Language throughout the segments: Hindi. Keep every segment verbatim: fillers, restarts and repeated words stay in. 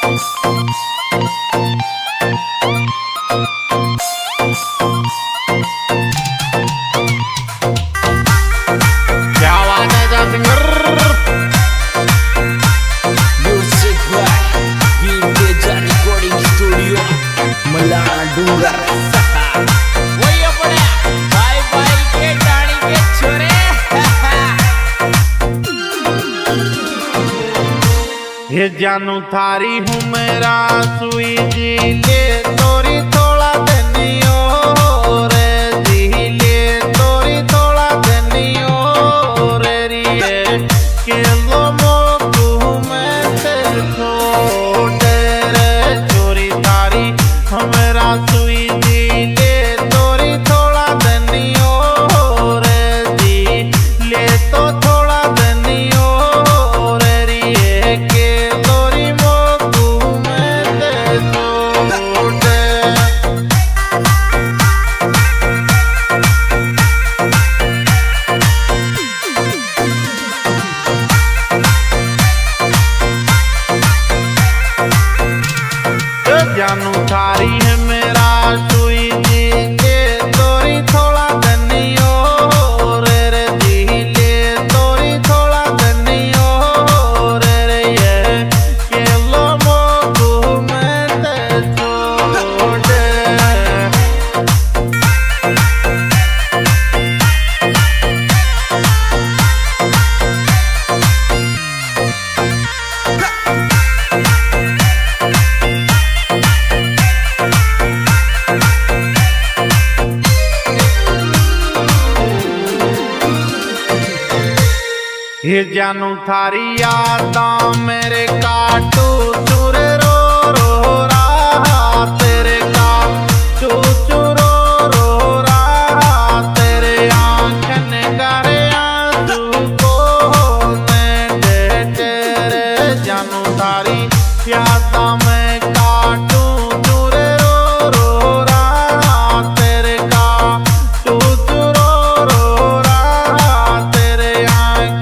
ये जानू थारी हूँ मेरा सुई जी ले तोरी थोड़ा देनियो रे जी ले तोरी थोड़ा देनियो रे रिए के लो मो तू मैं तेरे छोटे रे चोरी थारी हूँ मेरा सुई जी ले तोरी थोड़ा देनियो रे जी ले तो थोड़ा देनियो रे रिए के जानू थारी है मेरा सुई जी ले तोरी थोड़ा धनियो रे रे जी ले तोरी थोड़ा धनियो रे रे ये के लो मो घूमे ते छोड़े ये जानू थारी यादा मेरे काटू चुर रो रो रहा तेरे काटू चुर रो रो रहा तेरे आंखन करे आंसू को मैं दे तेरे जानू थारी यादा मैं काटू चुर रो रो रहा तेरे काटू चुर रो रो रहा तेरे आंख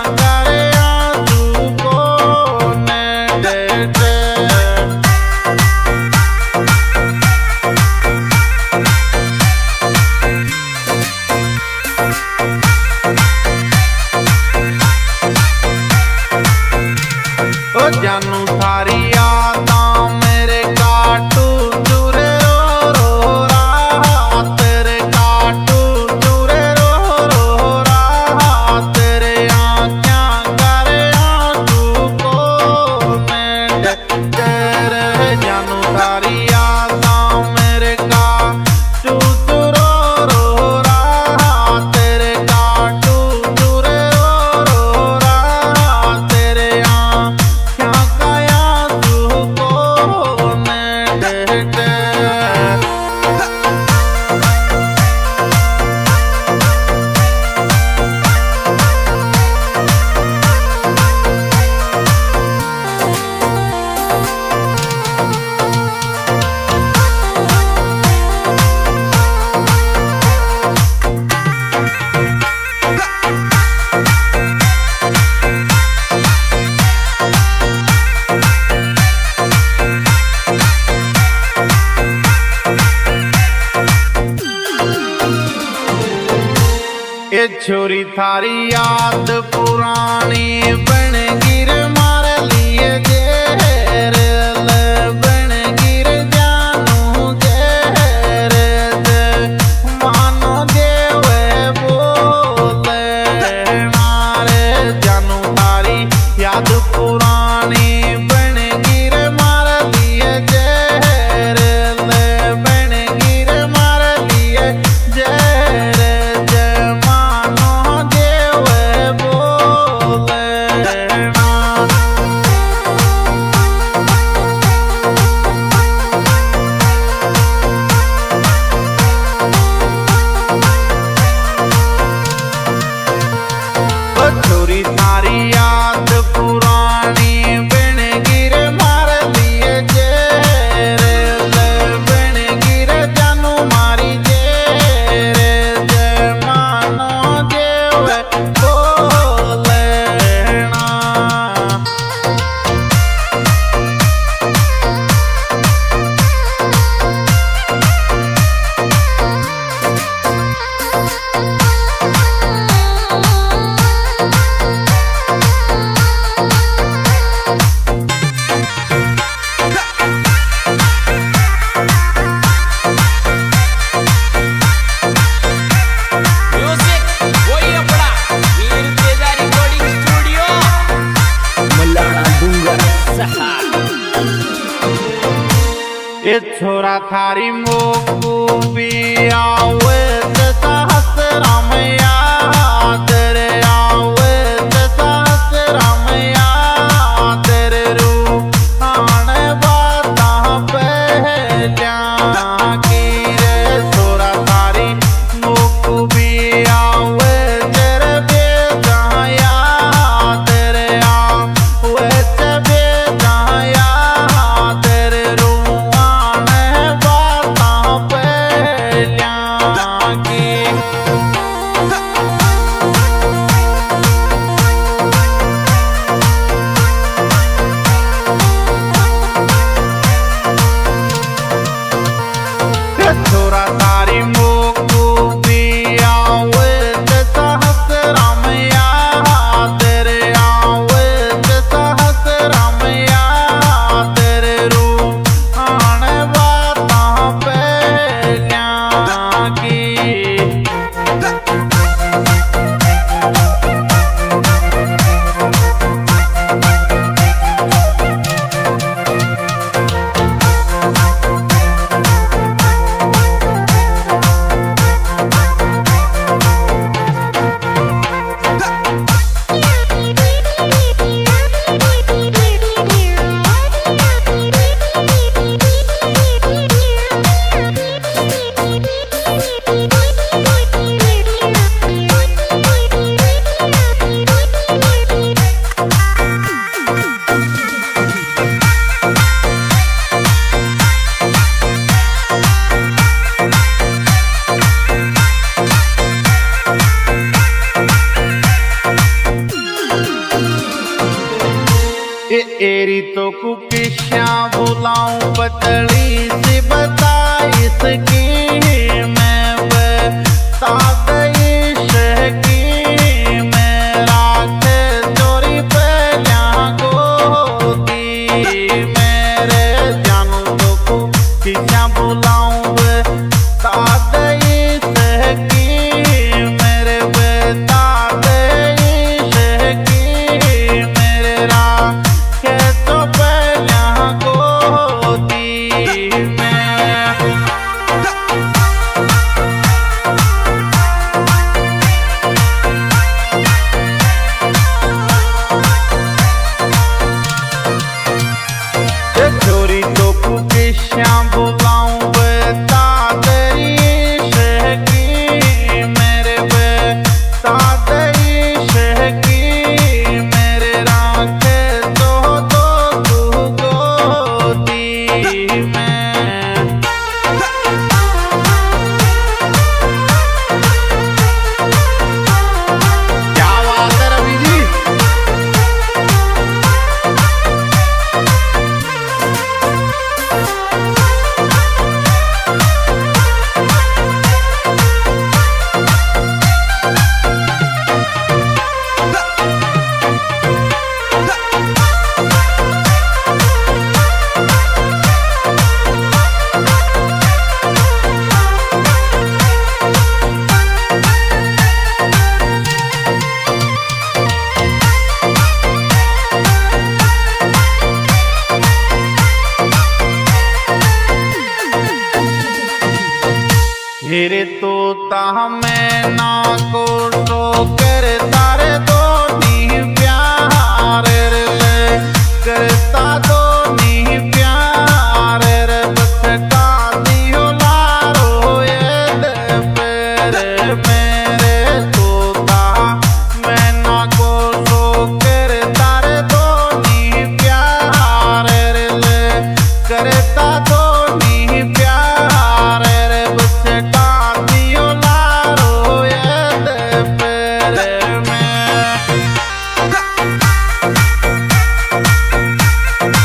जानू थारी यादा मेरे काटू चुर रो रो रहा तेरे काटू चुर रो रो रहा तेरे आँखियाँ करे आंसू को मैं तेरे जानू थारी यादा मेरे काटू चुर रो रो रहा तेरे काटू चुर रो रो रहा तेरे ये छोरी थारी याद पुरानी बन गिर मार लिए जेर बन गिर जानू जेर मानो देवे बोले मारे जानू थारी याद पुरानी बन गिर मार लिए जेर बन गिर मार लिए जेर बोले ये छोरा थारी मोकू पिया वे जैसा हस रामया तेरे आवे जैसा हस रामया तेरे रूप आने बाता पहल्या की रे छोरा थारी मोकू पिया वे तेरे बेजाया तेरे आवे तेरे बेजाया तेरे रूप आने बाता पहल्या की छोरा तारी मोकू पिया वे जैसा हस रामया तेरे आवे जैसा हस रामया तेरे रूप आने बाता पहल्या की ये एरी तो कुकिशा बुलाऊं बदली सी बता इसकी मैं बता दई शहकी मेरा के चोरी पहल्या गोदी मेरे जानू तो कुकिशा बुलाऊं बता दई शहकी मेरे बता दई शहकी मेरे रा के तो पहल्या गोदी में ये छोरी तो कुकिशा बुलाऊं बता दई शहकी मेरे बता दई शहकी मेरे राखे तो दो तू गोदी में क्या बात है रवि जी। हेरे तोता मैं ना को तो कर तारे दो नी प्यार रे करता दो नी प्यार रे बचका दियो लारो ये दे पेरे मेरे तोता मैं ना को तो कर तारे दो नी प्यार रे करता दो नी प्यार रे बचका दियो लारो ये दे पेरे में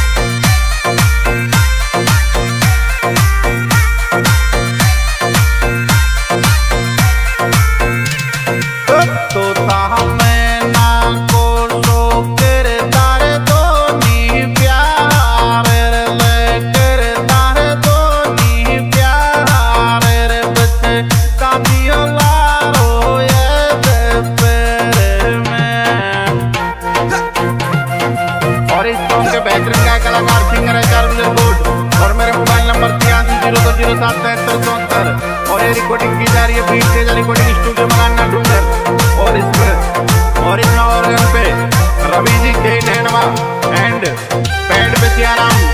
सात तिहत्तर चौहत्तर। और ये रिकॉर्डिंग की जा रही है beat Tej recording studio Malana Dungar. और इस पर और इस ऑर्गन पे रवि जी के नैनवा एंड पैड पे सियाराम।